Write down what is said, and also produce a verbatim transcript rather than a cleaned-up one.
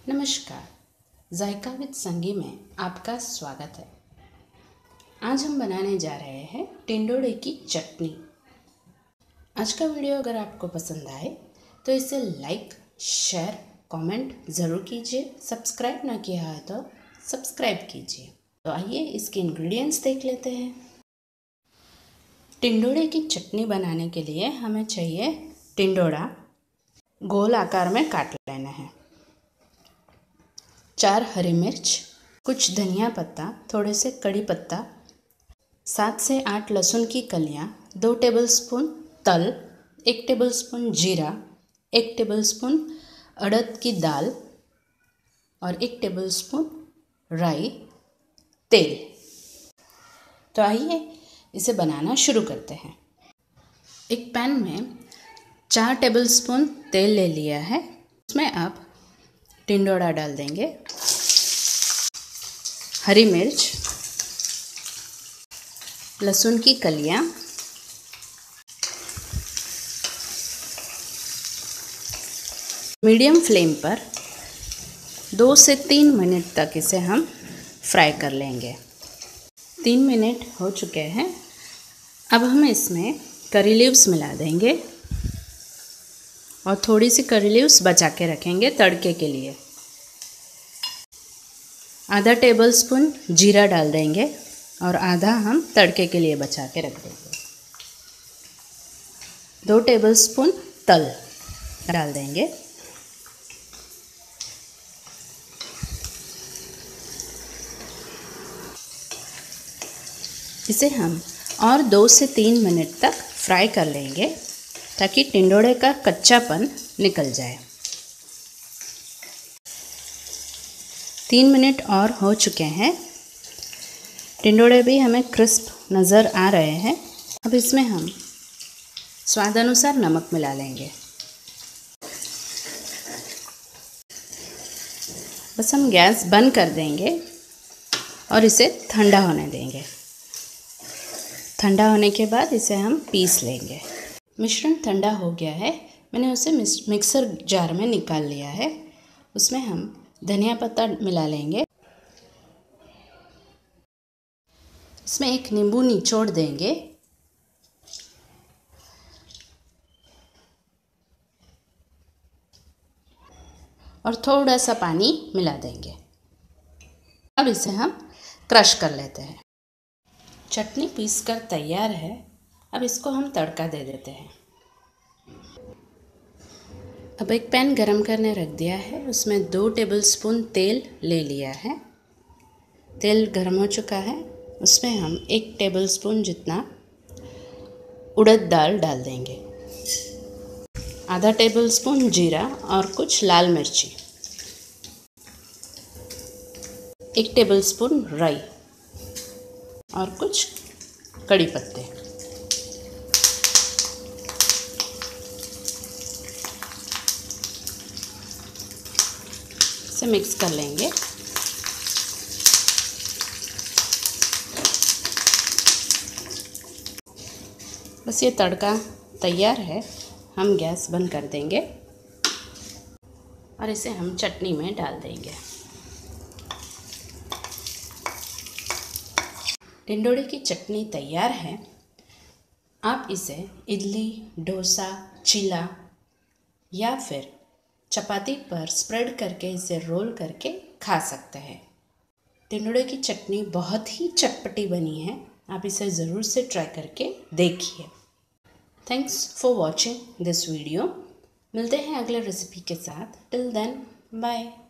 नमस्कार, जायका विद संगी में आपका स्वागत है। आज हम बनाने जा रहे हैं टिंडोड़े की चटनी। आज का वीडियो अगर आपको पसंद आए तो इसे लाइक, शेयर, कमेंट ज़रूर कीजिए। सब्सक्राइब ना किया है तो सब्सक्राइब कीजिए। तो आइए इसके इंग्रेडिएंट्स देख लेते हैं। टिंडोड़े की चटनी बनाने के लिए हमें चाहिए टिंडोड़ा, गोल आकार में काट लेना है, चार हरी मिर्च, कुछ धनिया पत्ता, थोड़े से कड़ी पत्ता, सात से आठ लहसुन की कलियां, दो टेबलस्पून तल, एक टेबलस्पून जीरा, एक टेबलस्पून अड़द की दाल और एक टेबलस्पून राई तेल। तो आइए इसे बनाना शुरू करते हैं। एक पैन में चार टेबलस्पून तेल ले लिया है, उसमें आप टिंडोड़ा डाल देंगे, हरी मिर्च, लहसुन की कलियां, मीडियम फ्लेम पर दो से तीन मिनट तक इसे हम फ्राई कर लेंगे। तीन मिनट हो चुके हैं। अब हम इसमें करी लीव्स मिला देंगे और थोड़ी सी करी लीव्स बचा के रखेंगे तड़के के लिए। आधा टेबलस्पून जीरा डाल देंगे और आधा हम तड़के के लिए बचा के रख देंगे। दो टेबलस्पून तल डाल देंगे। इसे हम और दो से तीन मिनट तक फ्राई कर लेंगे ताकि टिंडोड़े का कच्चापन निकल जाए। तीन मिनट और हो चुके हैं। टिंडोड़े भी हमें क्रिस्प नज़र आ रहे हैं। अब इसमें हम स्वाद अनुसार नमक मिला लेंगे। बस हम गैस बंद कर देंगे और इसे ठंडा होने देंगे। ठंडा होने के बाद इसे हम पीस लेंगे। मिश्रण ठंडा हो गया है, मैंने उसे मिक्सर जार में निकाल लिया है। उसमें हम धनिया पत्ता मिला लेंगे। इसमें एक नींबू निचोड़ देंगे और थोड़ा सा पानी मिला देंगे। अब इसे हम क्रश कर लेते हैं। चटनी पीसकर तैयार है। अब इसको हम तड़का दे देते हैं। अब एक पैन गरम करने रख दिया है, उसमें दो टेबलस्पून तेल ले लिया है। तेल गरम हो चुका है, उसमें हम एक टेबलस्पून जितना उड़द दाल डाल देंगे, आधा टेबलस्पून जीरा और कुछ लाल मिर्ची, एक टेबलस्पून राई और कुछ कड़ी पत्ते। इसे मिक्स कर लेंगे। बस ये तड़का तैयार है। हम गैस बंद कर देंगे और इसे हम चटनी में डाल देंगे। टिंडोड़े की चटनी तैयार है। आप इसे इडली, डोसा, चीला या फिर चपाती पर स्प्रेड करके इसे रोल करके खा सकते हैं। टिंडोड़े की चटनी बहुत ही चटपटी बनी है। आप इसे ज़रूर से ट्राई करके देखिए। Thanks for watching this video. मिलते हैं अगले रेसिपी के साथ। Till then, bye.